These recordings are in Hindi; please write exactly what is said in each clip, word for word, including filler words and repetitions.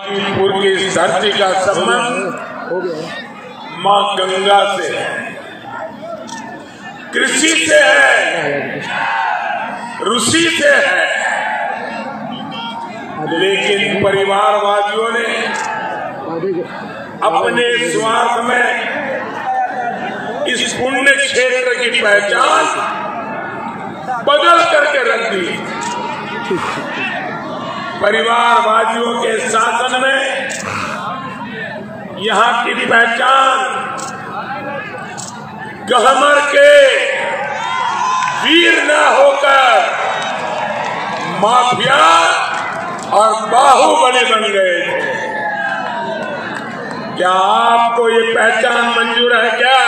गाजीपुर की इस धरती का संबंध माँ गंगा से है, कृषि से है, ऋषि से है। लेकिन परिवारवादियों ने अपने स्वार्थ में इस पुण्य क्षेत्र की पहचान बदल करके रख दी। परिवारवादियों के शासन में यहाँ की पहचान गहमर के वीर न होकर माफिया और बाहुबली बन गए थे। क्या आपको ये पहचान मंजूर है? क्या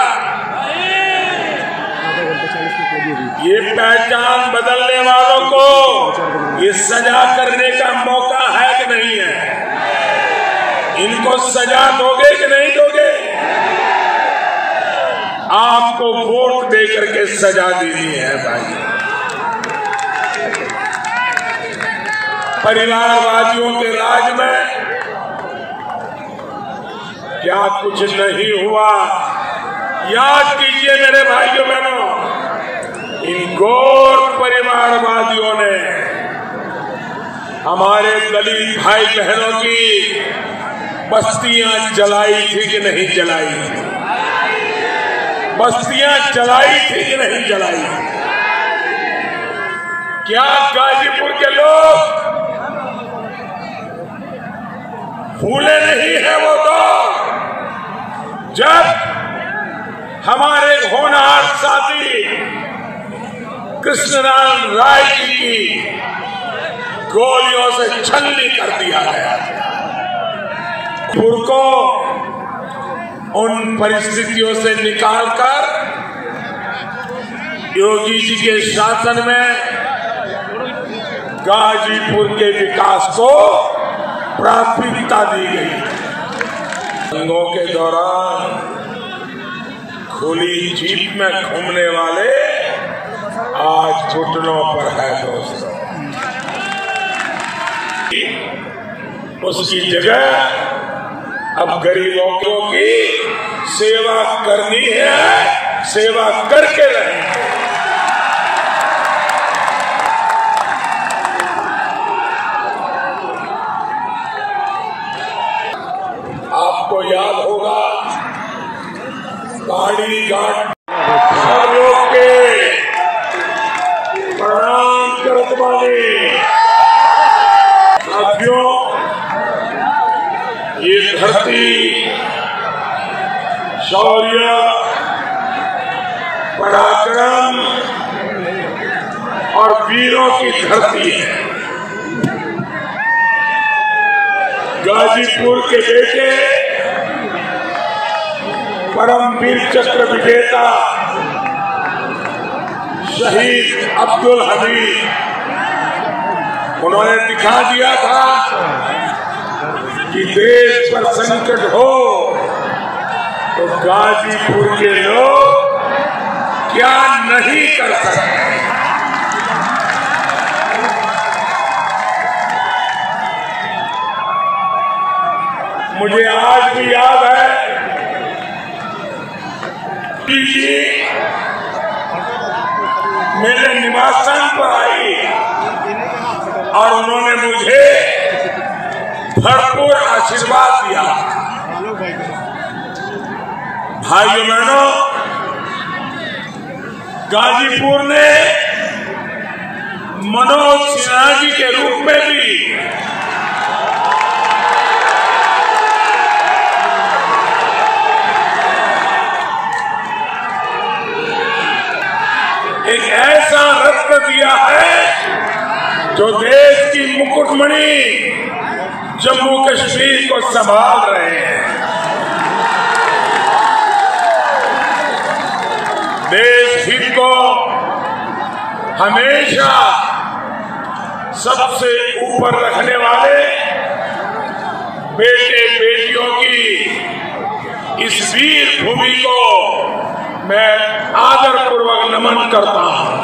ये पहचान बदलने वालों को ये सजा करने का मौका है कि नहीं है? इनको सजा दोगे कि नहीं दोगे? आपको वोट दे करके सजा देनी है भाई। परिवारवादियों के राज में क्या कुछ नहीं हुआ? याद कीजिए मेरे भाइयों बहनों, इन घोर परिवारवादियों ने हमारे दलित भाई बहनों की बस्तियां जलाई थी कि नहीं जलाई थी? बस्तियां जलाई थी कि नहीं जलाई थी? क्या गाजीपुर के लोग भूले नहीं है वो दौर जब हमारे होनहार साथी कृष्णनारायण राय जी की गोलियों से छलनी कर दिया गया था। को उन परिस्थितियों से निकालकर योगी जी के शासन में गाजीपुर के विकास को प्राथमिकता दी गई। दंगों के दौरान खुली जीप में घूमने वाले आज घुटनों पर है दोस्तों। उसकी जगह अब गरीबों की सेवा करनी है, सेवा करके रहेंगे। आपको याद होगा गाड़ी घाट लोग के प्रणाम करत वाले साथियों, ये धरती शौर्य, पराक्रम और वीरों की धरती है। गाजीपुर के बेटे परमवीर चक्र विजेता शहीद अब्दुल हमीद, उन्होंने दिखा दिया था कि देश पर संकट हो तो गाजीपुर के लोग क्या नहीं कर सकते। मुझे आज भी याद है कि मेरे निवास स्थान पर आई और उन्होंने मुझे भरपूर आशीर्वाद दिया। भाइयों बहनों, गाजीपुर ने मनोज सिन्हा जी के रूप में भी एक ऐसा रत्न दिया है जो देश की मुकुटमणि जम्मू कश्मीर को संभाल रहे हैं। देश हित को हमेशा सबसे ऊपर रखने वाले बेटे बेटियों की इस वीर भूमि को मैं आदर पूर्वक नमन करता हूं।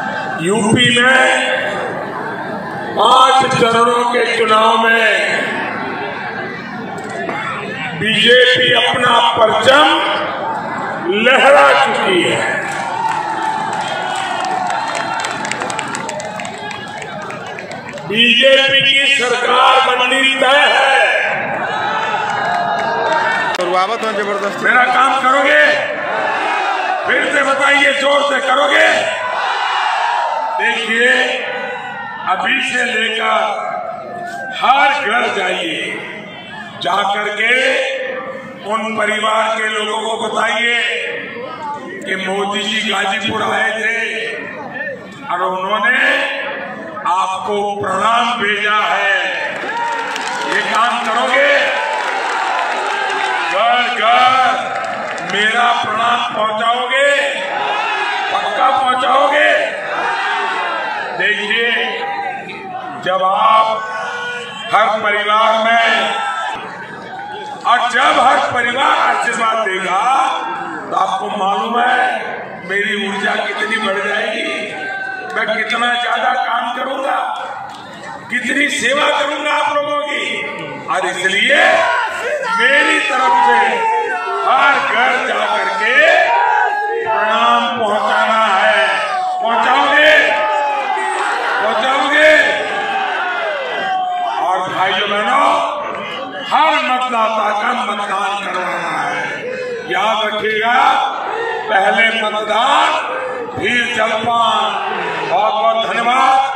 यूपी में पांच चरणों के चुनाव में बीजेपी अपना परचम लहरा चुकी है। बीजेपी की सरकार बननी तय है। जबरदस्त मेरा काम करोगे? फिर से बताइए, जोर से करोगे? देखिए, अभी से लेकर हर घर जाइए, जाकर के उन परिवार के लोगों को बताइए कि मोदी जी गाजीपुर आए थे और उन्होंने आपको प्रणाम भेजा है। ये काम करोगे? घर घर मेरा प्रणाम पहुंचाओगे? पक्का पहुंचाओगे? देखिए, जब आप हर परिवार में और जब हर परिवार आशीर्वाद देगा तो आपको मालूम है मेरी ऊर्जा कितनी बढ़ जाएगी, मैं कितना ज्यादा काम करूंगा, कितनी सेवा करूंगा आप लोगों की। और इसलिए मेरी तरफ से हर घर जा करके प्रणाम पहुंचाना है। पहुंचाओगे? पहुंचाओगे? और भाइयों बहनों, हर मतदाता का मतदान करवाना है। याद रखिएगा, पहले मतदान फिर जलपान। बहुत बहुत धन्यवाद।